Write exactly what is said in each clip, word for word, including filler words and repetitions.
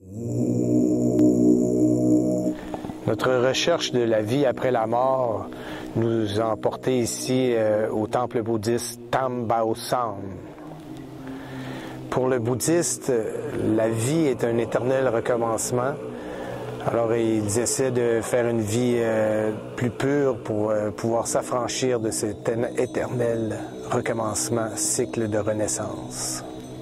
Notre recherche de la vie après la mort nous a emportés ici euh, au temple bouddhiste Tam Bao Sam. Pour le bouddhiste, la vie est un éternel recommencement. Alors ils essaient de faire une vie euh, plus pure pour euh, pouvoir s'affranchir de cet éternel recommencement, cycle de renaissance.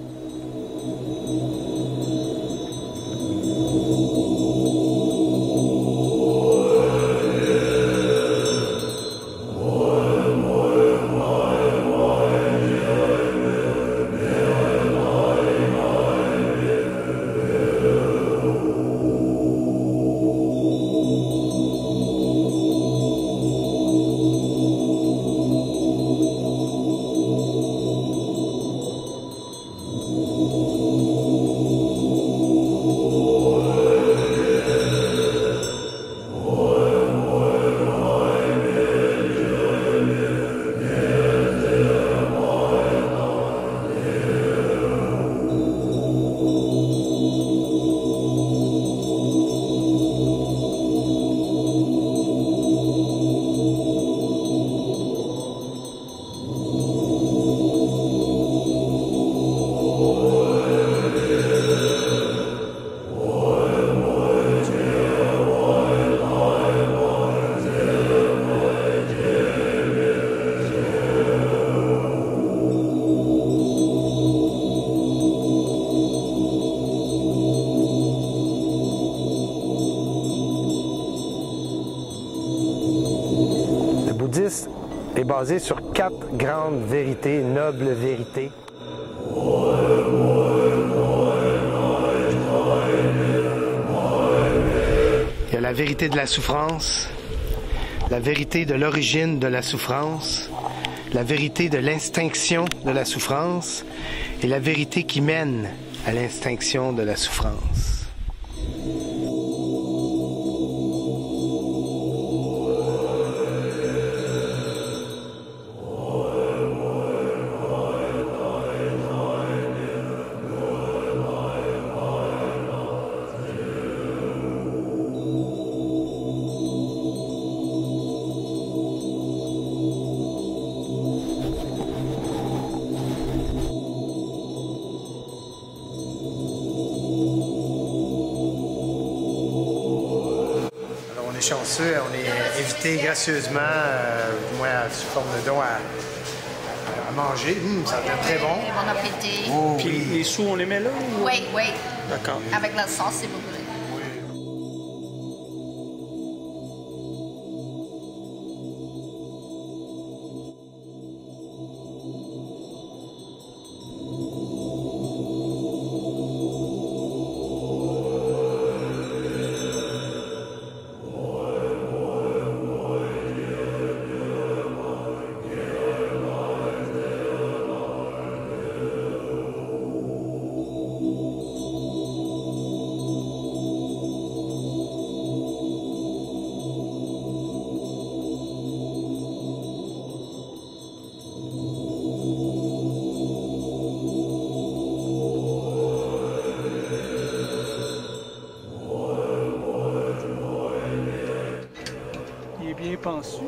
Est basé sur quatre grandes vérités, nobles vérités. Il y a la vérité de la souffrance, la vérité de l'origine de la souffrance, la vérité de l'extinction de la souffrance et la vérité qui mène à l'extinction de la souffrance. Chanceux, on est invité gracieusement, euh, moi sous forme de don, à, à manger. Mmh, ça fait très bon. Bon appétit. Oh, puis oui. Les sous, on les met là? Ou... Oui, oui. D'accord. Avec la sauce, si vous voulez. Bien pensé.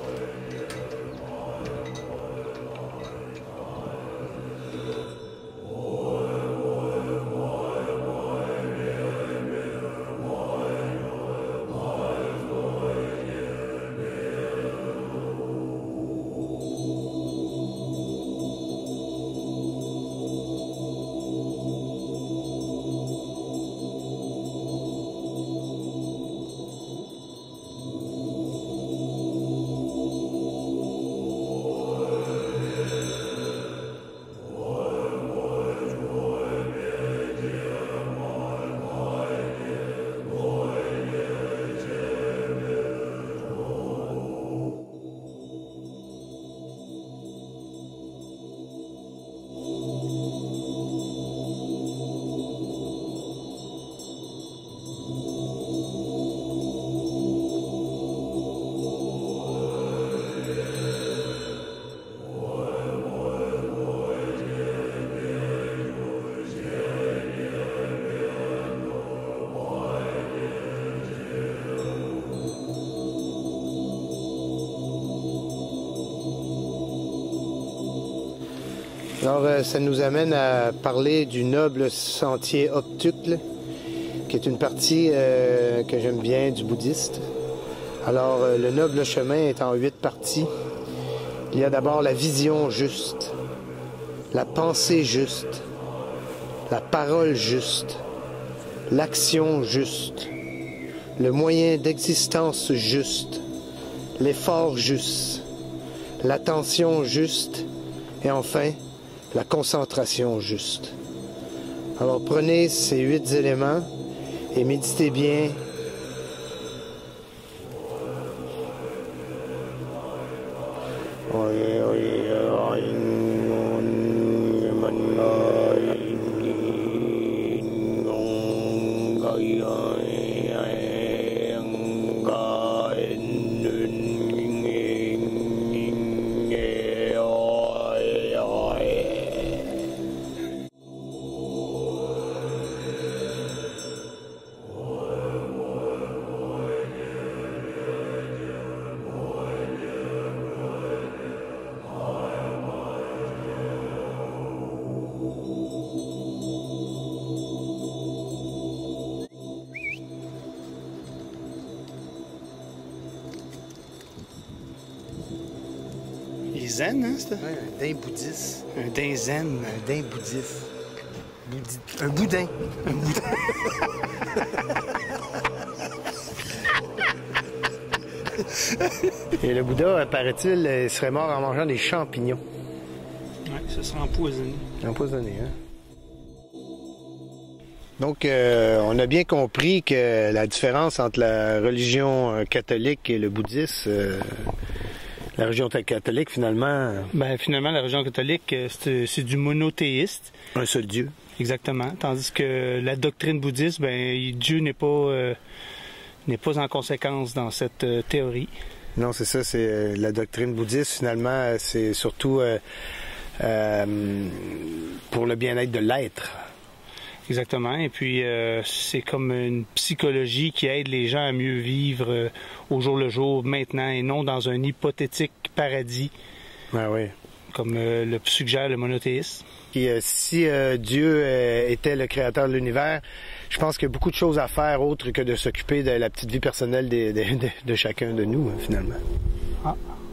Alors, euh, ça nous amène à parler du noble sentier Oktucle, qui est une partie euh, que j'aime bien du bouddhiste. Alors, euh, le noble chemin est en huit parties. Il y a d'abord la vision juste, la pensée juste, la parole juste, l'action juste, le moyen d'existence juste, l'effort juste, l'attention juste et enfin, la concentration juste. Alors prenez ces huit éléments et méditez bien. Zen, hein, c'était? Ouais, un daim bouddhiste. Un daim zen. Un daim bouddhiste. Boudi... Un boudin. Un boudin. Et le Bouddha, paraît-il, serait mort en mangeant des champignons. Oui, ce serait empoisonné. Empoisonné, hein? Donc, euh, on a bien compris que la différence entre la religion catholique et le bouddhisme... Euh, La religion catholique, finalement... Ben, finalement, la religion catholique, c'est, c'est du monothéiste. Un seul Dieu. Exactement. Tandis que la doctrine bouddhiste, ben, Dieu n'est pas, euh, n'est pas en conséquence dans cette euh, théorie. Non, c'est ça. C'est euh, la doctrine bouddhiste, finalement, c'est surtout euh, euh, pour le bien-être de l'être. Exactement. Et puis, euh, c'est comme une psychologie qui aide les gens à mieux vivre euh, au jour le jour, maintenant, et non dans un hypothétique paradis, ah oui. comme euh, le suggère le monothéisme. Et, euh, si euh, Dieu euh, était le créateur de l'univers, je pense qu'il y a beaucoup de choses à faire autres que de s'occuper de la petite vie personnelle de, de, de, de chacun de nous, hein, finalement. Ah.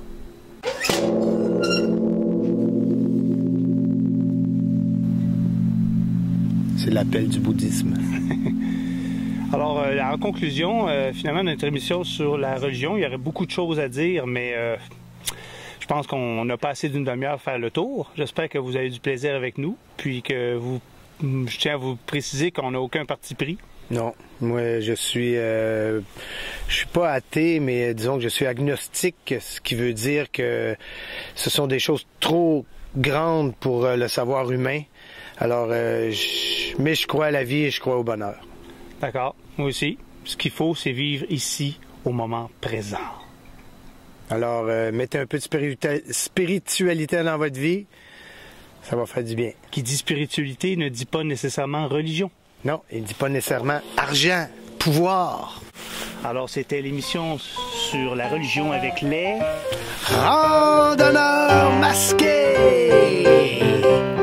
C'est l'appel du bouddhisme. Alors, euh, en conclusion, euh, finalement, notre émission sur la religion, il y aurait beaucoup de choses à dire, mais euh, je pense qu'on n'a pas assez d'une demi-heure à faire le tour. J'espère que vous avez du plaisir avec nous, puis que vous, je tiens à vous préciser qu'on n'a aucun parti pris. Non, moi je suis, euh, je suis pas athée, mais disons que je suis agnostique, ce qui veut dire que ce sont des choses trop grandes pour euh, le savoir humain. Alors, euh, je... mais je crois à la vie et je crois au bonheur. D'accord, moi aussi. Ce qu'il faut, c'est vivre ici, au moment présent. Alors, euh, mettez un peu de spiritu... spiritualité dans votre vie, ça va faire du bien. Qui dit spiritualité ne dit pas nécessairement religion. Non, il ne dit pas nécessairement argent, pouvoir. Alors, c'était l'émission sur la religion avec les... Randonneurs masqués!